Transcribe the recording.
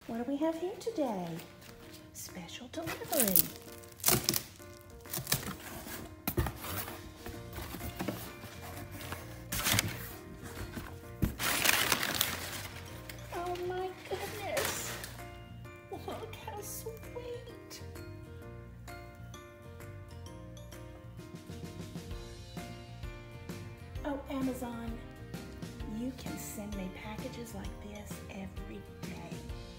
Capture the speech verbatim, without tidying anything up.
What do we have here today? Special delivery. Oh my goodness. Look how sweet. Oh, Amazon, you can send me packages like this every day.